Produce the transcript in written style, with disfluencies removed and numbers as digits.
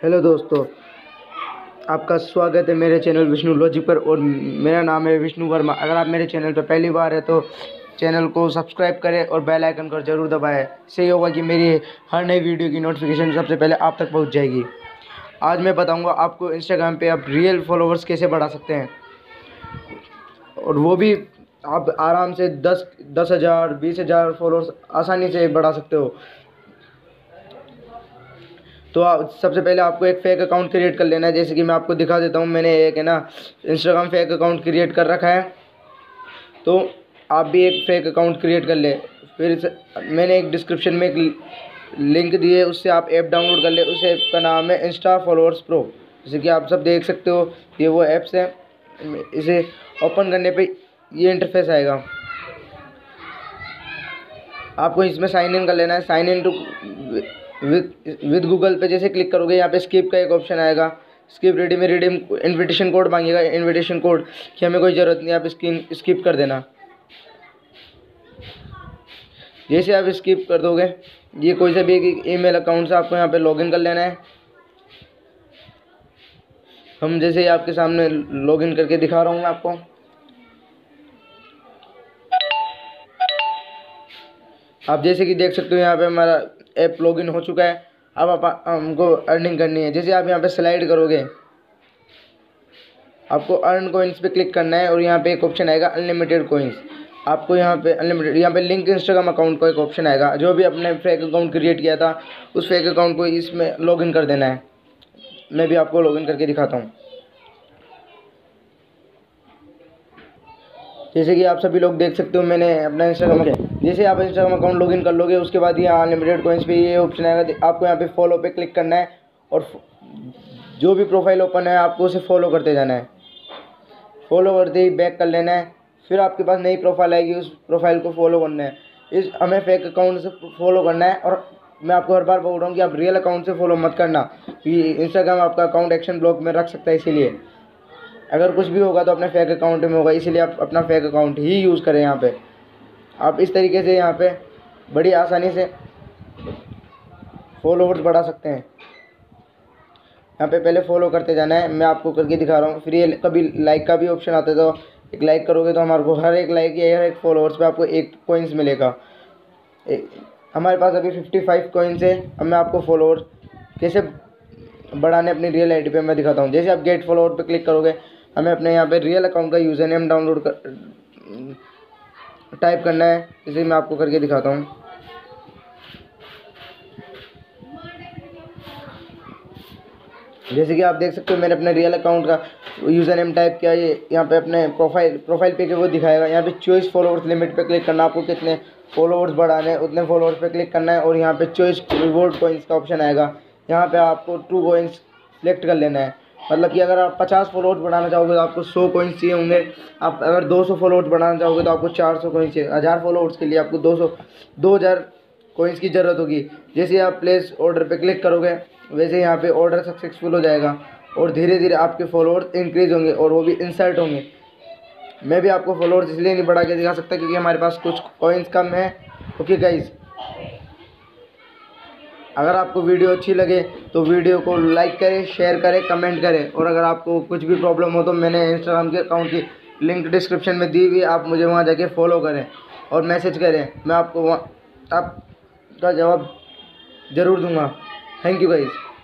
Hello दोस्तों, आपका स्वागत है मेरे चैनल विष्णु लॉजिक पर। और मेरा नाम है विष्णु वर्मा। अगर आप मेरे चैनल पर पहली बार है तो चैनल को सब्सक्राइब करें और बेल आइकन को ज़रूर दबाएं। इससे होगा कि मेरी हर नई वीडियो की नोटिफिकेशन सबसे पहले आप तक पहुंच जाएगी। आज मैं बताऊंगा आपको इंस्टाग्राम पे आप रियल फॉलोवर्स कैसे बढ़ा सकते हैं, और वो भी आप आराम से 10,000 20,000 फॉलोअर्स आसानी से बढ़ा सकते हो। तो सबसे पहले आपको एक फ़ेक अकाउंट क्रिएट कर लेना है। जैसे कि मैं आपको दिखा देता हूँ, मैंने एक इंस्टाग्राम फेक अकाउंट क्रिएट कर रखा है, तो आप भी एक फ़ेक अकाउंट क्रिएट कर ले। फिर मैंने एक डिस्क्रिप्शन में एक लिंक दी है, उससे आप ऐप डाउनलोड कर ले। उस ऐप का नाम है इंस्टा फॉलोअर्स प्रो। जैसे कि आप सब देख सकते हो, ये वो ऐप्स है। इसे ओपन करने पे ये इंटरफेस आएगा। आपको इसमें साइन इन कर लेना है। Sign in to with Google pay जैसे क्लिक करोगे, यहाँ पे स्किप का एक ऑप्शन आएगा। स्किप रेडी में रिडीम इन्विटेशन कोड मांगेगा। इन्विटेशन कोड की हमें कोई ज़रूरत नहीं, आप स्किप कर देना। जैसे आप स्किप कर दोगे, ये कोई सा भी एक ईमेल अकाउंट से आपको यहाँ पे लॉगिन कर लेना है। हम जैसे ही आपके सामने लॉगिन करके दिखा रहा हूँ मैं आपको। आप जैसे कि देख सकते हो, यहाँ पे हमारा ऐप लॉगिन हो चुका है। अब हमको अर्निंग करनी है। जैसे आप यहाँ पे स्लाइड करोगे, आपको अर्न कॉइन्स पे क्लिक करना है, और यहाँ पे एक ऑप्शन आएगा अनलिमिटेड कॉइन्स। आपको यहाँ पे अनलिमिटेड, यहाँ पे लिंक इंस्टाग्राम अकाउंट का एक ऑप्शन आएगा। जो भी अपने फेक अकाउंट क्रिएट किया था, उस फेक अकाउंट को इसमें लॉगिन कर देना है। मैं भी आपको लॉगिन करके दिखाता हूँ। जैसे कि आप सभी लोग देख सकते हो, मैंने अपना इंस्टाग्राम जैसे आप इंस्टाग्राम अकाउंट लॉगिन कर लोगे, उसके बाद यहाँ अनलिमिटेड कॉइन्स पे ये ऑप्शन आएगा। आपको यहाँ पे फॉलो पे क्लिक करना है, और जो भी प्रोफाइल ओपन है आपको उसे फॉलो करते जाना है। फॉलो करते ही बैक कर लेना है। फिर आपके पास नई प्रोफाइल आएगी, उस प्रोफाइल को फॉलो करना है। हमें फेक अकाउंट से फॉलो करना है। और मैं आपको हर बार बोल रहा हूँ कि आप रियल अकाउंट से फॉलो मत करना, कि इंस्टाग्राम आपका अकाउंट एक्शन ब्लॉक में रख सकता है। इसीलिए अगर कुछ भी होगा तो अपने फेक अकाउंट में होगा, इसीलिए आप अपना फेक अकाउंट ही यूज़ करें। यहाँ पे आप इस तरीके से यहाँ पे बड़ी आसानी से फॉलोवर्स बढ़ा सकते हैं। यहाँ पे पहले फॉलो करते जाना है, मैं आपको करके दिखा रहा हूँ। फिर ये कभी लाइक का भी ऑप्शन आता है, तो एक लाइक करोगे तो हमारे को हर एक लाइक या हर एक फॉलोअर्स पे आपको 1 कॉइन्स मिलेगा। हमारे पास अभी 55 कॉइन्स है। अब मैं आपको फॉलोअर्स कैसे बढ़ाने अपनी रियल आईडी पे मैं दिखाता हूँ। जैसे आप गेट फॉलोअर पे क्लिक करोगे, हमें अपने यहाँ पे रियल अकाउंट का यूज़र नेम डाउनलोड कर टाइप करना है। जैसे मैं आपको करके दिखाता हूँ। जैसे कि आप देख सकते हो, मैंने अपने रियल अकाउंट का यूज़र नेम टाइप किया। ये यहाँ पे अपने प्रोफाइल पे वो दिखाएगा। यहाँ पे चॉइस फॉलोअर्स लिमिट पे क्लिक करना, आपको कितने फॉलोअर्स बढ़ाने हैं उतने फॉलोअर्स पे क्लिक करना है। और यहाँ पे चॉइस रिवॉर्ड कॉइन्स का ऑप्शन आएगा। यहाँ पे आपको 2 कॉइन्स सेलेक्ट कर लेना है। मतलब कि अगर आप 50 फॉलोअर्स बढ़ाना चाहोगे तो आपको 100 कॉइन्स चाहिए होंगे। आप अगर 200 फॉलोअर्स बढ़ाना चाहोगे तो आपको 400 कॉइन्स चाहिए। 1000 फॉलोअर्स के लिए आपको 2000 कॉइन्स की ज़रूरत होगी। जैसे आप प्लेस ऑर्डर पे क्लिक करोगे, वैसे यहाँ पे ऑर्डर सक्सेसफुल हो जाएगा, और धीरे धीरे आपके फॉलोअर्स इंक्रीज़ होंगे और वो भी इंसर्ट होंगे। मैं भी आपको फॉलोअर्स इसलिए नहीं बढ़ा के दिखा सकता क्योंकि हमारे पास कुछ कॉइन्स कम है। ओके गाइज, अगर आपको वीडियो अच्छी लगे तो वीडियो को लाइक करें, शेयर करें, कमेंट करें। और अगर आपको कुछ भी प्रॉब्लम हो तो मैंने इंस्टाग्राम के अकाउंट की लिंक डिस्क्रिप्शन में दी हुई, आप मुझे वहाँ जाके फॉलो करें और मैसेज करें। मैं आपको आपका जवाब ज़रूर दूंगा। Thank you guys.